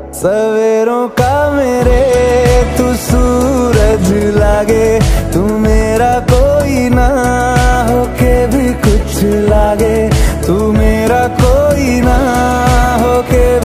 सवेरों का मेरे तू सूरज लागे, तू मेरा कोई ना होके भी कुछ लागे, तू मेरा